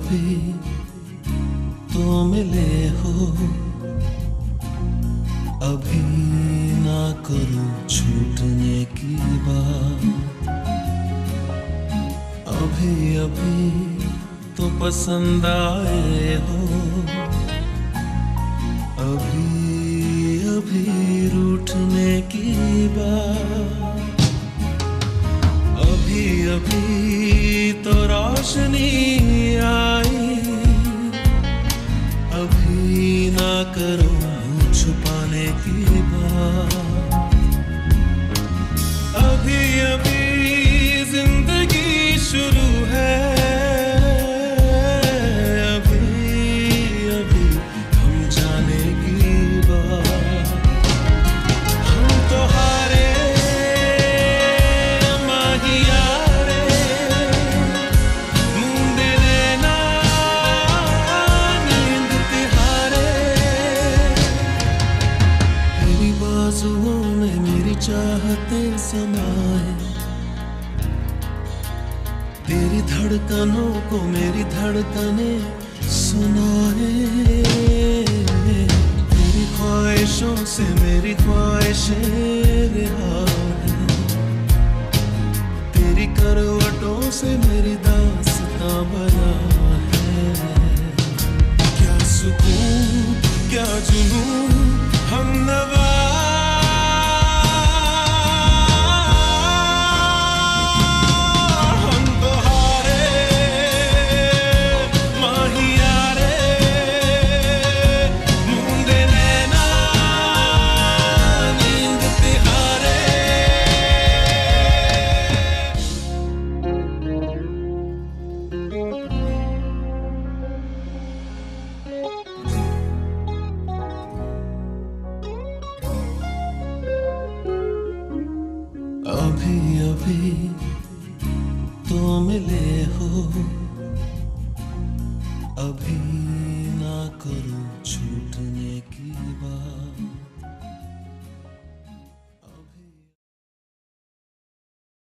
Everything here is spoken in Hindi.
अभी तो मिले हो, अभी ना करो छूटने की बात। अभी अभी तो पसंद आए हो, अभी अभी रूठने की बात। अभी अभी तो रोशनी आई, अभी ना करो छुपाने की बात। अभी अभी जिंदगी शुरू है, मेरी चाहते समाए, तेरी धड़कनों को मेरी धड़कने सुनाए। तेरी ख्वाहिशों से मेरी ख्वाहिशें रिहा है, तेरी करवटों से मेरी दास्तां बना है। क्या सुकून क्या जुनून हमनवा, अभी अभी तो मिले हो, अभी ना करो छूटने की बात।